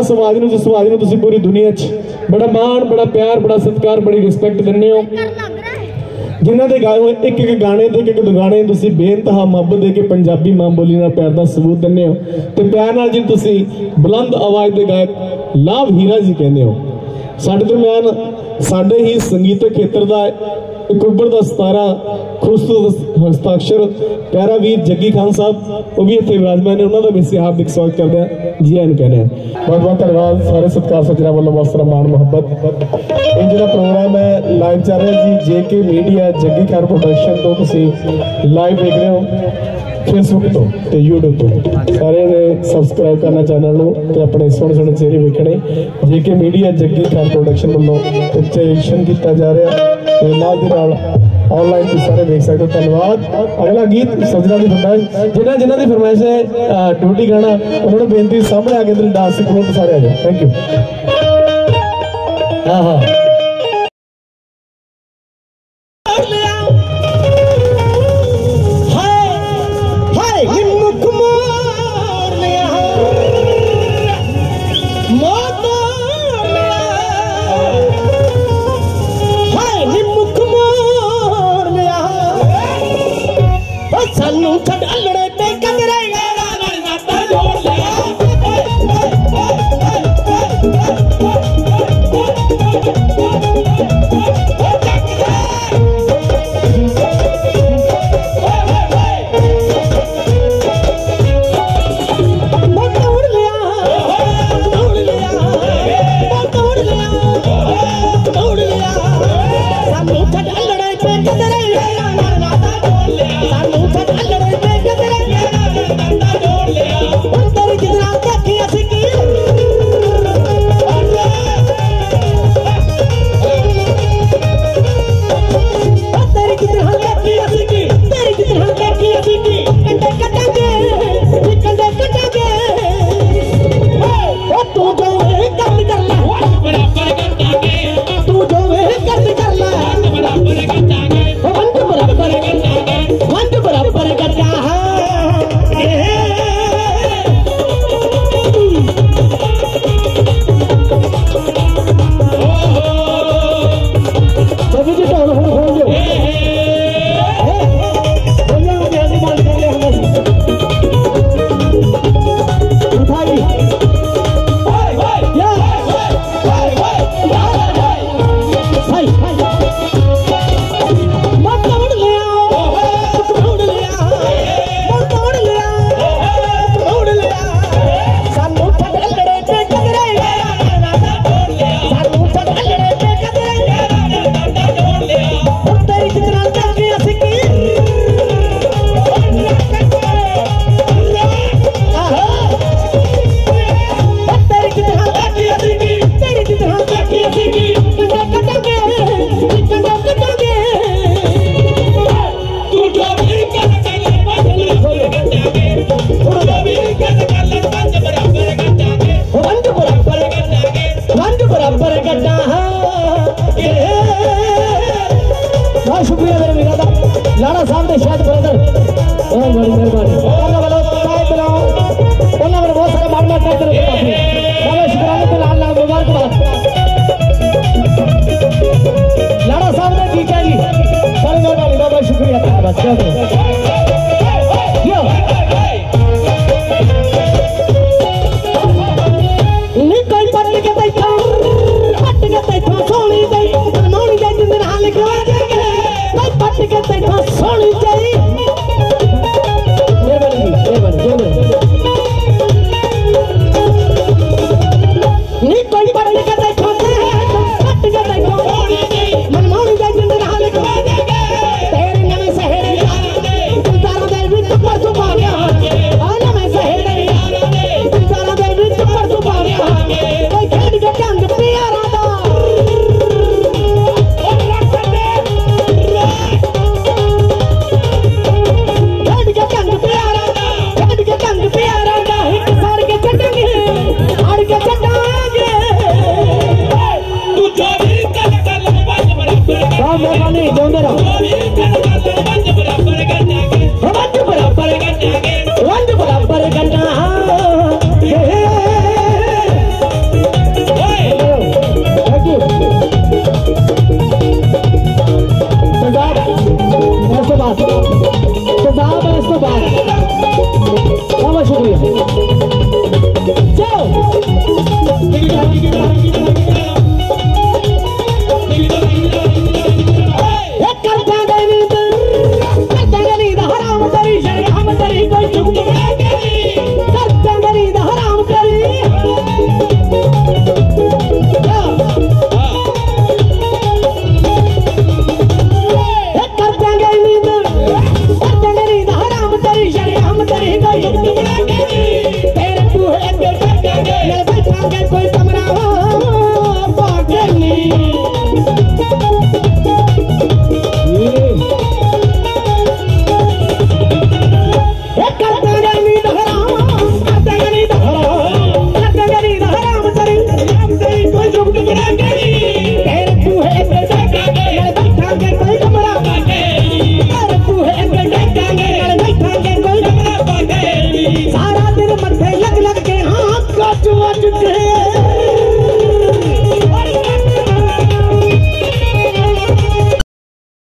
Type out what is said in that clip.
समाज नूं तुसीं पूरी दुनिया बड़ा मान बड़ा प्यार बड़ा सत्कार बड़ी रिस्पैक्ट दिंदे हो। जिन्हां दे गाए हुए एक एक गाने ते एक एक गाने तुसीं बेइंतहा मुहब्बत दे के पंजाबी मां बोली नाल प्यार दा सबूत दिंदे हो ते प्यार नाल जिन तुसीं बुलंद आवाज़ दे गायक लाभ हीरा जी कहंदे हो। साडे दरम्यान साडे ही संगीतक खेत्र दा एक उभरदा सितारा खूबसूरत हस्ताक्षर प्यारा वीर जग्गी खान साहब वो भी इतने विराजमान है, उन्होंने भी इसे हार्दिक स्वागत करते हैं जी आन कहने बहुत बहुत धन्यवाद सारे सत्कार सज्जना वालों बहुत सारा मान मुहब्बत। ये जो प्रोग्राम है लाइव चल रहा है जी JK media Jaggi Khan production तो तुम लाइव देख रहे हो फेसबुक तो यूट्यूब तो सारे ने सबसक्राइब करना चैनल को अपने सोहने सोहने चेहरे वेखने JK media Jaggi Khan production वालों एक्शन किया जा रहा ऑनलाइन तुम सारे देख सकते हो। धन्यवाद। अगला गीत सजना की फरमाइश जिन्होंने की फरमाइश है ड्यूटी गाना उन्होंने बेनती सामने आके इधर डांस सिखो तो सारे आ जाओ। Thank you. हाँ हाँ सारे